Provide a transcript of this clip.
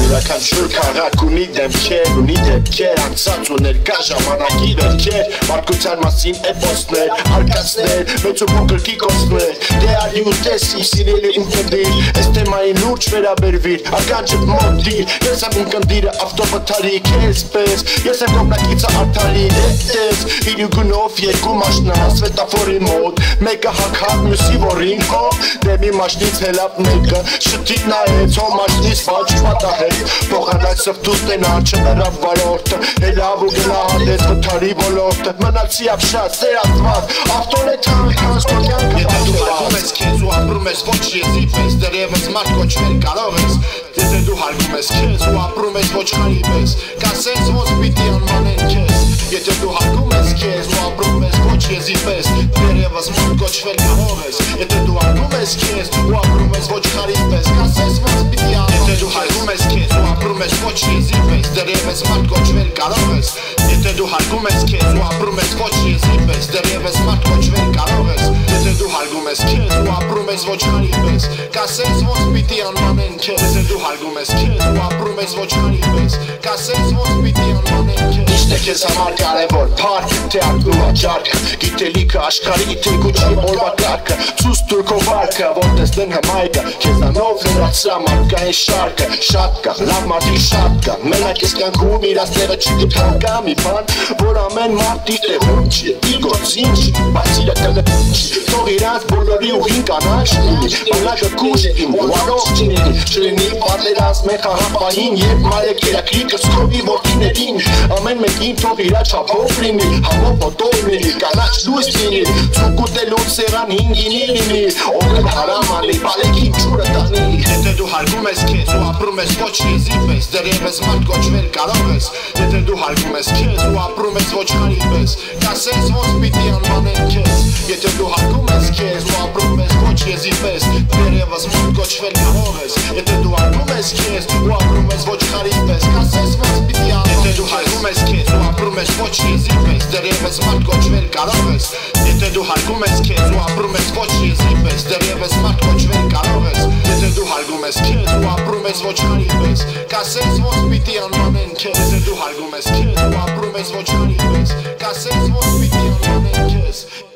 Յուրաքանչյուր քաղաք ունի դեմքեր, ունի դեպքեր, անցած ու ներկա ժամանակի վերքեր, մարդկության մասին էպոսներ, արկածներ, մեծ ու փոքր կիկոսներ, դե արի ու տեսի, սիրելի ունկնդիր, այս թեմային լուրջ վերաբերվիր, ականջդ մոտ դիր, ես եմ ունկնդիրը ավտոպթարի քեզ պես, ես եմ կողմնակիցը արդարի հետես, իր ու գնով երկու մաշնա, սվետաֆորի մոտ, մեկը հակհատ, մյուսի որին հո, դեմի մաշնից հելապ մեկը, շտի նայեց, հո մաշնից վաչ պատահեց, փոխանակ սվտուս տենար չմերավ վարորդը, հելավ ու գնահատեց վթարի ոլորտը, մնացի ապշած, սերատված, ավտոն է թանքանց կոքյանքը Եթե դու հարգում ես քեզ ու ապրում ես ոչ եզի պես, դերևս մարդ կոչվել կարող ես Եթե դու հարգում ես քեզ ու ապրում ես ոչ խարի պես, կասես ոնց պիտի անմանեն քեզ Եթե դու հարգում ես քեզ ու ապրում ես ոչ եզի պես, դերևս մարդ կոչվել կարող ես Եթե դու հարգում ես քեզ ու ապրում ես ոչ խարի պես, կասես ոնց պիտի անմանեն Եթե դու հարգում ես քեզ ու ապրում ես ոչ եզի պես, դերևս մարդ կոչվել կարող ես Եթե դու հարգում ես քեզ ու ապրում ես ոչ եզի պես, դերևս մարդ կոչվել կարող ես Եթե դու հարգում ես քեզ ու ապրում ես ոչ խարի պես, կասես ոնց պիտի անմանեն քեզ Եթե դու հարգում ես քեզ ու ապրում ես ոչ խարի պես, կասես ոնց պիտի անմանեն քեզ Ինչն է քեզ համար կարևոր, փառք, թե ակնու աճարքը, գիտելիքը, աշխարհի թեկուչի օրվա կարգը, ցույց տուր քո վարքը, որ տեսնեն հմայքը, քեզանով լրացրա մարդկային շարքը, շատ կա, լավ մարդիկ շատ կա, մենակ ես կյանքում իրացները չգիտեմ կա մի բան, որ ամեն մարդ իր տեղում չի, իր գործին չի, բայց իրականը չի, թող իրանց բոլորի ուղին կանաչ լինի, բանակը կուշ իմ, ու առողջ լինի, չլինի պատերազմեն խաղապահին, երբ մարեք երակրի կրծքովի որդիներին, ամեն մեկին թող իրա չափով լինի, համով մոտով լինի, կանաչ լույս լինի, ցուկ ուտելու սեղան հինգինի լինի, օգնել հարամ անի, բալեքին ջուրը տանի Եթե դու հարգում ես քեզ ու ապրում ես ոչ եզի պես, դերևս մարդ կոչվել կարող ես Եթե դու հարգում ես քեզ ու ապրում ես ոչ խարի պես, կասես ոնց պիտի անմանեն քեզ Եթե դու հարգում ես քեզ ու ապրում ես ոչ եզի պես, դերևս մարդ կոչվել կարող ես Եթե դու հարգում ես քեզ ու ապրում ես ոչ խարի պես, կասես ոնց պիտի անմանեն Եթե դու հարգում ես քեզ ու ապրում ես ոչ եզի պես, դերևս մարդ կոչվել կարող ես Եթե դու հարգում ես քեզ ու ապրում ես ոչ եզի պես, դերևս մարդ կոչվել կարող ես Եթե դու հարգում ես քեզ ու ապրում ես ոչ խարի պես, կասես ոնց պիտի անմանեն քեզ Եթե դու հարգում ես քեզ ու ապրում ես ոչ խարի պես, կասես ոնց պիտի անմանեն քեզ